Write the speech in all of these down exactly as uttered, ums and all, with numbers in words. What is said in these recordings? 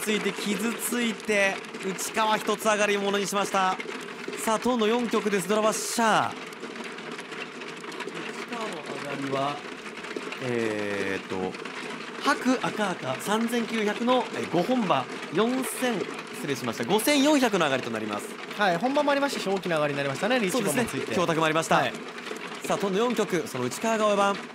ついて傷ついて内川一つ上がりものにしました。さあトーンのよん局です。ドラバッシャー内川の上がりはえー、っと白赤赤さんぜんきゅうひゃくのご本馬よんせん失礼しましたごせんよんひゃくの上がりとなります。 はい、本番もありましたし大きな上がりになりましたね。リーチそうですね、 もついて強卓もありました、 はい、 さあトーンのよん局、その内川が応番。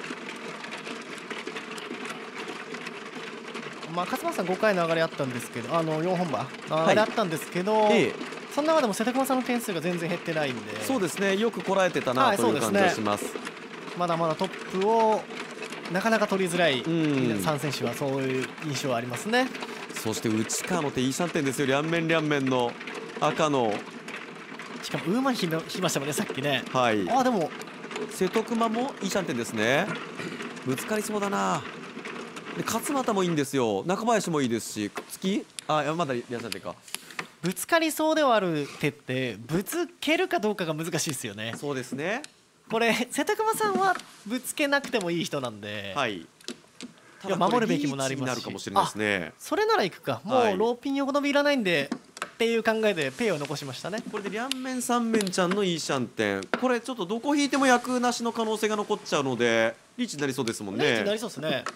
まあ勝俣さんごかいの上がりあったんですけど、あのよんほん馬の上がりあったんですけど、はい、ええ、その中でも瀬戸熊さんの点数が全然減ってないんで、 そうですね、よくこらえてたなという感じがします。はい、 まだまだトップをなかなか取りづらいさん選手はそういう印象はありますね。 そして内川の手いいシャンテンですよ。両面両面の赤の、 しかもウーマン引きましたもんねさっきね。 はい、 あでも瀬戸熊もいいシャンテンですね。ぶつかりそうだな。で勝俣もいいんですよ。中林もいいですし、くっつきあまだいらっしゃってか、 ぶつかりそうではある手ってぶつけるかどうかが難しいですよね。 そうですね、これ瀬戸熊さんはぶつけなくてもいい人なんで、 はい、 ただ守るべきもなりますし、 かもしれないですね。 それならいくか、もうローピン横伸びいらないんでっていう考えでペイを残しましたね。 これで両面三面ちゃんのいいシャンテン、これちょっとどこ引いても役なしの可能性が残っちゃうのでリーチになりそうですもんね。 リーチになりそうですね。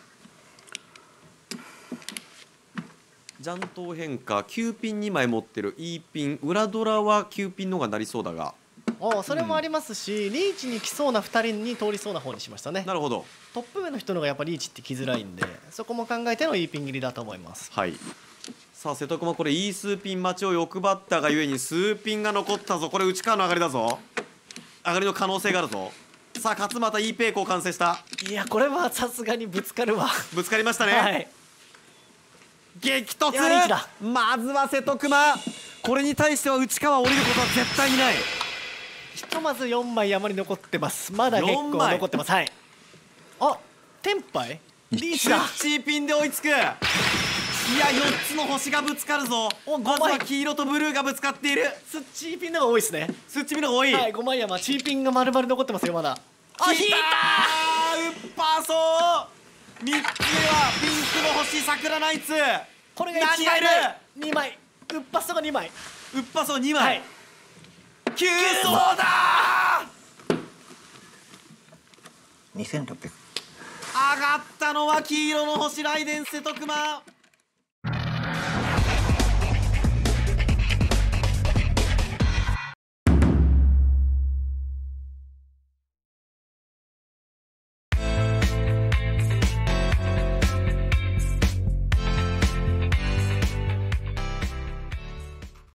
ジャント変化きゅうピンにまい持ってる E ピン、裏ドラはきゅうピンのがなりそうだが、 おそれもありますし、うん、リーチに来そうなふたりに通りそうな方にしましたね。 なるほど、 トップ上の人のがやっぱリーチって来づらいんで、そこも考えての E ピン切りだと思います。 はい、さあ瀬戸熊これいい数ピン待ちを欲張ったがゆえに数ピンが残ったぞ。これ内川の上がりだぞ、上がりの可能性があるぞ。さあ勝俣 E ペイコー完成した。 いやこれはさすがにぶつかるわ。 ぶつかりましたね、はい、激突。まずは瀬戸熊、これに対しては内川降りることは絶対にない。 ひとまずよんまい山に残ってます。まだ結構残ってます。はい、あテンパイリーチだ。 スッチーピンで追いつく。いやよっつの星がぶつかるぞ。まずは黄色とブルーがぶつかっている。 スッチーピンの方が多いですね。 スッチーピンの方が多い。 はい、ごまい山チーピンが丸々残ってますよまだ。 あ引いたー、うっぱーそうみっつめはピンクの星桜ナイツ。 これが何がいる。にまいうっぱそうがにまい、 うっぱそうにまい、はい、急走だーにせんろっぴゃく。 上がったのは黄色の星ライデン瀬戸熊。